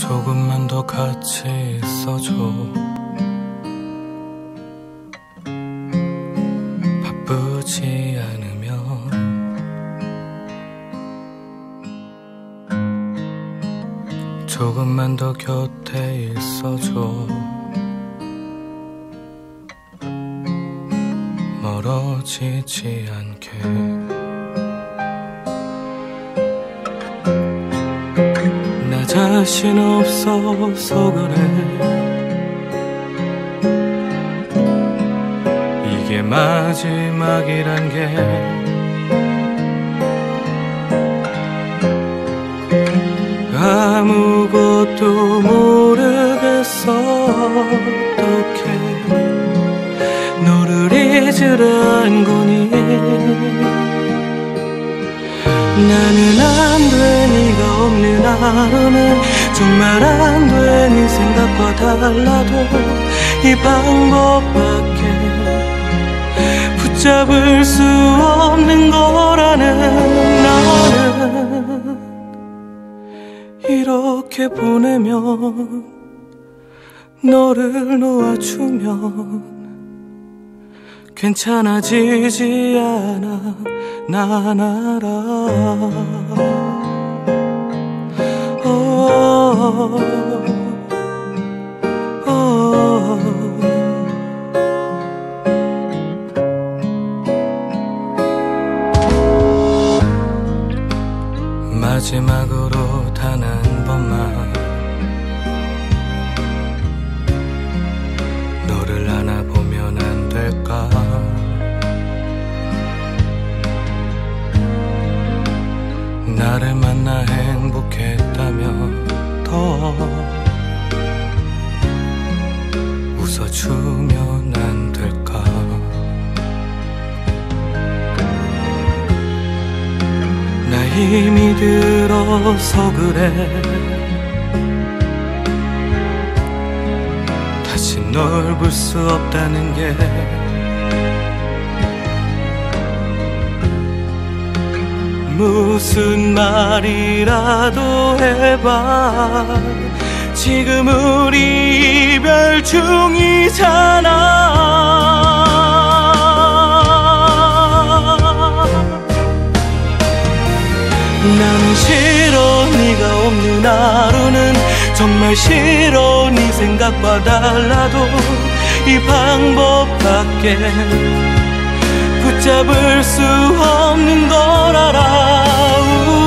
조금만 더 같이 있어줘. 바쁘지 않으면 조금만 더 곁에 있어줘. 멀어지지 않게. 나 자신 없어서 그래. 이게 마지막이란 게 아무것도 모르겠어. 어떡해 너를 잊으란 거니. 나는 안 돼. 네가 없는 하루는 정말 안 돼. 네 생각과 달라도 이 방법밖에 붙잡을 수 없는 거라는. 나는 이렇게 보내면 너를 놓아주면 괜찮아지지 않아. 난 알아. 마지막으로 단 한 번만 너를 안아보면 안 될까. 나를 만나 행복했다면 더 웃어주면 안 될까. 나 힘이 들어서 그래. 다시 널 볼 수 없다는 게 무슨 말이라도 해봐. 지금 우리 이별 중이잖아. 나는 싫어. 네가 없는 하루는 정말 싫어. 네 생각과 달라도 이 방법밖에 붙잡을 수 없는 걸 알아.